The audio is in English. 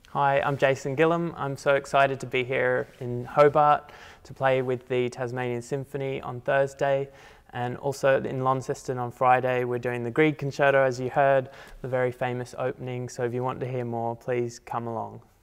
Hi, I'm Jayson Gilham. I'm so excited to be here in Hobart to play with the Tasmanian Symphony on Thursday, and also in Launceston on Friday. We're doing the Grieg concerto, as you heard, the very famous opening. So if you want to hear more, please come along.